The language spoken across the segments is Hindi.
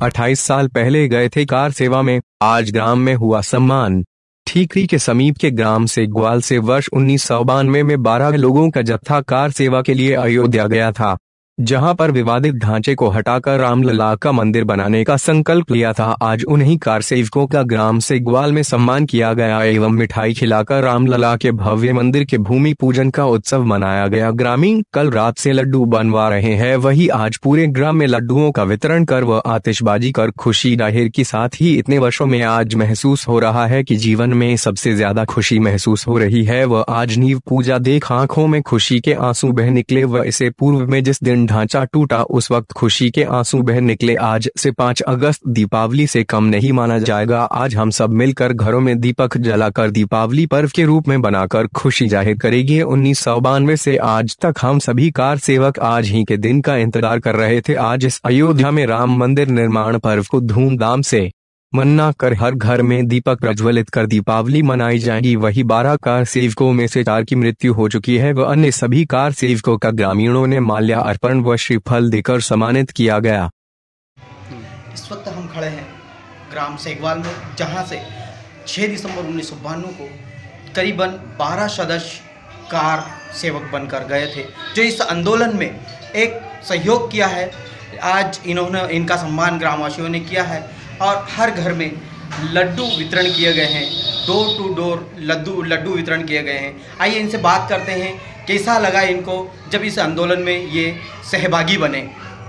28 साल पहले गए थे कार सेवा में, आज ग्राम में हुआ सम्मान। ठीकरी के समीप के ग्राम सेगवाल से वर्ष 1992 में 12 लोगों का जत्था कार सेवा के लिए अयोध्या गया था, जहां पर विवादित ढांचे को हटाकर रामलला का मंदिर बनाने का संकल्प लिया था। आज उन्हीं कार सेवकों का ग्राम सेगवाल में सम्मान किया गया एवं मिठाई खिलाकर रामलला के भव्य मंदिर के भूमि पूजन का उत्सव मनाया गया। ग्रामीण कल रात से लड्डू बनवा रहे हैं, वही आज पूरे ग्राम में लड्डुओं का वितरण कर व आतिशबाजी कर खुशी जाहिर की। साथ ही इतने वर्षों में आज महसूस हो रहा है कि जीवन में सबसे ज्यादा खुशी महसूस हो रही है। वह आज नींव पूजा देख आंखों में खुशी के आंसू बह निकले। व इससे पूर्व में जिस दिन ढांचा टूटा उस वक्त खुशी के आंसू बह निकले। आज से 5 अगस्त दीपावली से कम नहीं माना जाएगा। आज हम सब मिलकर घरों में दीपक जलाकर दीपावली पर्व के रूप में बनाकर खुशी जाहिर करेंगे। 1992 से आज तक हम सभी कार सेवक आज ही के दिन का इंतजार कर रहे थे। आज इस अयोध्या में राम मंदिर निर्माण पर्व को धूमधाम से मना कर हर घर में दीपक प्रज्वलित कर दीपावली मनाई जाएगी। वही 12 कार सेवकों में से 4 की मृत्यु हो चुकी है व अन्य सभी कार सेवकों का ग्रामीणों ने माल्यार्पण व श्रीफल देकर सम्मानित किया गया। इस वक्त हम खड़े हैं ग्राम सेगवाल में, जहां से 6 दिसंबर 1992 को करीबन 12 सदस्य कार सेवक बनकर गए थे, जो इस आंदोलन में एक सहयोग किया है। आज इनका सम्मान ग्रामवासियों ने किया है और हर घर में लड्डू वितरण किए गए हैं, डोर टू डोर लड्डू वितरण किए गए हैं। आइए इनसे बात करते हैं कैसा लगा इनको जब इस आंदोलन में ये सहभागी बने।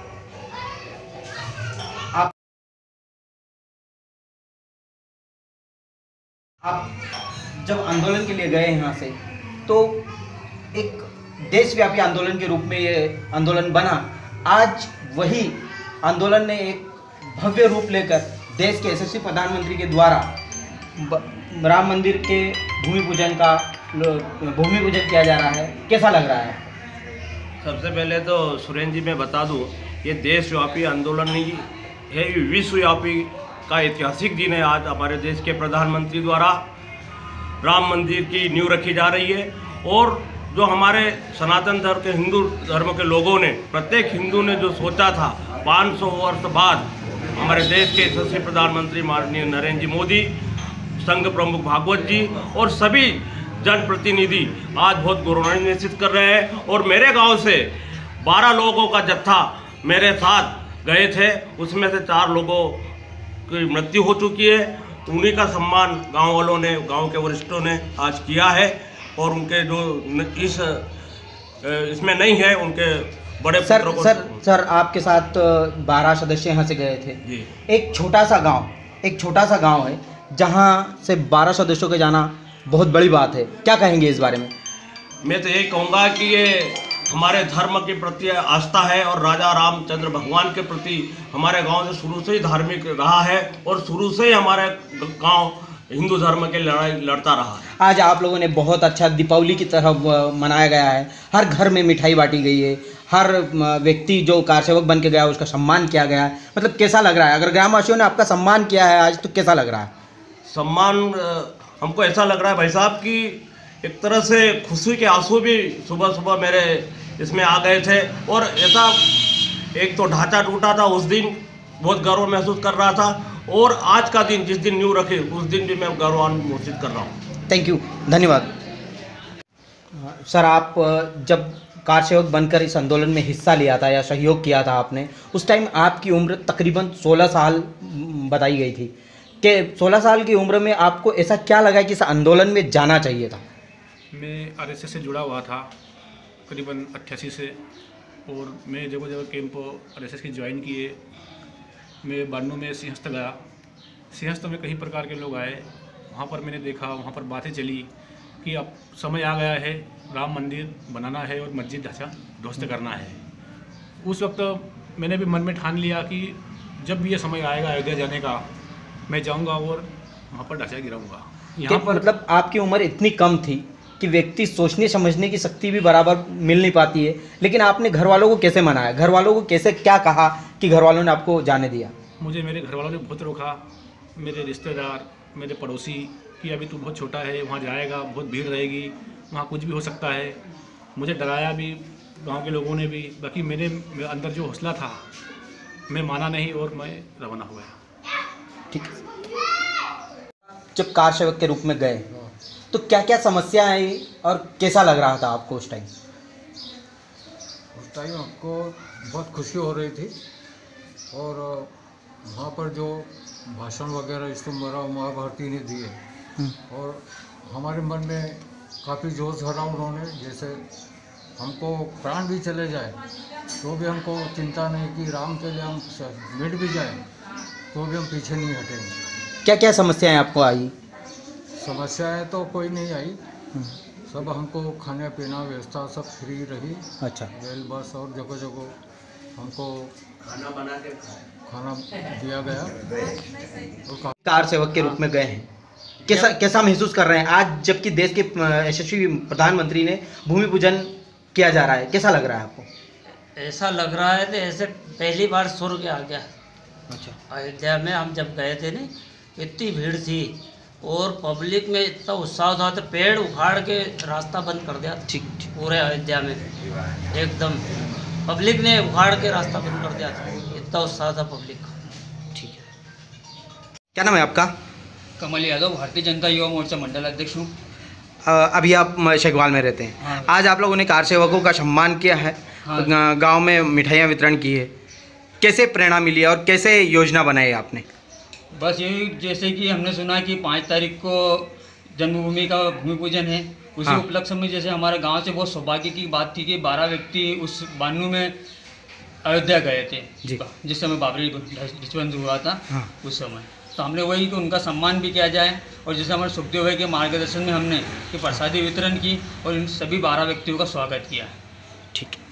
आप जब आंदोलन के लिए गए यहाँ से तो एक देशव्यापी आंदोलन के रूप में ये आंदोलन बना। आज वही आंदोलन ने एक भव्य रूप लेकर देश के यशस्वी प्रधानमंत्री के द्वारा राम मंदिर के भूमि पूजन किया जा रहा है। कैसा लग रहा है? सबसे पहले तो सुरेंद्र जी मैं बता दूं, ये देशव्यापी आंदोलन नहीं है, ये विश्वव्यापी का ऐतिहासिक दिन है। आज हमारे देश के प्रधानमंत्री द्वारा राम मंदिर की नींव रखी जा रही है और जो हमारे सनातन धर्म के हिंदू धर्म के लोगों ने, प्रत्येक हिंदू ने जो सोचा था 500 वर्ष बाद हमारे देश के यशस्वी प्रधानमंत्री माननीय नरेंद्र जी मोदी, संघ प्रमुख भागवत जी और सभी जनप्रतिनिधि आज बहुत गौरवान्वित कर रहे हैं। और मेरे गांव से 12 लोगों का जत्था मेरे साथ गए थे, उसमें से 4 लोगों की मृत्यु हो चुकी है। उन्हीं का सम्मान गांव वालों ने, गांव के वरिष्ठों ने आज किया है और उनके जो इसमें नहीं है उनके बड़े सर आपके साथ 12 सदस्य यहाँ से गए थे जी। एक छोटा सा गांव है जहाँ से 12 सदस्यों के जाना बहुत बड़ी बात है। क्या कहेंगे इस बारे में? मैं तो यही कहूँगा कि ये हमारे धर्म के प्रति आस्था है और राजा रामचंद्र भगवान के प्रति हमारे गांव से शुरू से ही धार्मिक रहा है और शुरू से ही हमारे गांव हिंदू धर्म के लड़ाई लड़ता रहा है। आज आप लोगों ने बहुत अच्छा दीपावली की तरह मनाया गया है, हर घर में मिठाई बांटी गई है, हर व्यक्ति जो कार सेवक बन के गया उसका सम्मान किया गया है। मतलब कैसा लग रहा है? अगर ग्रामवासियों ने आपका सम्मान किया है आज तो कैसा लग रहा है? सम्मान हमको ऐसा लग रहा है भाई साहब कि एक तरह से खुशी के आंसू भी सुबह सुबह मेरे इसमें आ गए थे। और ऐसा एक तो ढांचा टूटा था, उस दिन बहुत गर्व महसूस कर रहा था और आज का दिन जिस दिन न्यू रखे उस दिन भी मैं गौरवान्वित कर रहा हूँ। थैंक यू, धन्यवाद। सर आप जब कार सेवक बनकर इस आंदोलन में हिस्सा लिया था या सहयोग किया था आपने, उस टाइम आपकी उम्र तकरीबन 16 साल बताई गई थी कि 16 साल की उम्र में आपको ऐसा क्या लगा कि इस आंदोलन में जाना चाहिए था? मैं आरएसएस से जुड़ा हुआ था करीबन 88 से और मैं जगह जगह कैंप आरएसएस के ज्वाइन किए। मैं 92 में सिंहस्थ गया। सिंहस्थ में कई प्रकार के लोग आए, वहाँ पर मैंने देखा, वहाँ पर बातें चली कि अब समय आ गया है, राम मंदिर बनाना है और मस्जिद ढांचा ध्वस्त करना है। उस वक्त मैंने भी मन में ठान लिया कि जब भी ये समय आएगा अयोध्या जाने का, मैं जाऊंगा और वहाँ पर ढांचा गिराऊंगा। यहाँ पर मतलब आपकी उम्र इतनी कम थी कि व्यक्ति सोचने समझने की शक्ति भी बराबर मिल नहीं पाती है, लेकिन आपने घर वालों को कैसे मनाया? घर वालों को कैसे क्या कहा कि घर वालों ने आपको जाने दिया? मुझे मेरे घर वालों ने बहुत रोका, मेरे रिश्तेदार, मेरे पड़ोसी, कि अभी तू बहुत छोटा है, वहाँ जाएगा बहुत भीड़ रहेगी, वहाँ कुछ भी हो सकता है। मुझे डराया भी गांव के लोगों ने भी। बाकी मेरे अंदर जो हौसला था मैं माना नहीं और मैं रवाना हो गया। ठीक है। जब कार सेवक के रूप में गए तो क्या क्या समस्या आई और कैसा लग रहा था आपको उस टाइम? उस टाइम हमको बहुत खुशी हो रही थी और वहाँ पर जो भाषण वगैरह स्तंभरा उमा भारती ने दिए और हमारे मन में काफ़ी जोश भरा उन्होंने। जैसे हमको प्राण भी चले जाए तो भी हमको चिंता नहीं कि राम के लिए हम मिट भी जाए तो भी हम पीछे नहीं हटेंगे। क्या क्या समस्याएं आपको आई? समस्याएं तो कोई नहीं आई, सब हमको खाने पीना व्यवस्था सब फ्री रही। अच्छा। रेल बस और जगह जगह हमको खाना दिया गया और कार सेवक के रूप में गए हैं, कैसा महसूस कर रहे हैं आज जबकि देश के यशस्वी प्रधानमंत्री ने भूमि पूजन किया जा रहा है? कैसा लग रहा है आपको? ऐसा लग रहा है कि ऐसे पहली बार स्वर्ग आ गया। अच्छा। अयोध्या में हम जब गए थे ना, इतनी भीड़ थी और पब्लिक में इतना उत्साह था तो पेड़ उखाड़ के रास्ता बंद कर दिया। ठीक। पूरे अयोध्या में एकदम पब्लिक ने उखाड़ के रास्ता बंद कर दिया था, इतना उत्साह था पब्लिक का। ठीक है। क्या नाम है आपका? कमल यादव, भारतीय जनता युवा मोर्चा मंडल अध्यक्ष हूँ। अभी आप शेखवाल में रहते हैं। हाँ। आज आप लोगों ने कार सेवकों का सम्मान किया है। हाँ। गांव में मिठाइयाँ वितरण की है, कैसे प्रेरणा मिली है और कैसे योजना बनाई आपने? बस यही, जैसे कि हमने सुना कि 5 तारीख को जन्मभूमि का भूमि पूजन है, उसी हाँ। उपलक्ष्य में जैसे हमारे गांव से बहुत सौभाग्य की बात थी कि 12 व्यक्ति उस 92 में अयोध्या गए थे जी। जिस समय बाबरी ध्वंस हुआ था। हाँ। उस समय तो हमने वही कि उनका सम्मान भी किया जाए और जैसे हमारे सुखदेव भाई के मार्गदर्शन में हमने कि प्रसादी वितरण की और इन सभी 12 व्यक्तियों का स्वागत किया। ठीक है।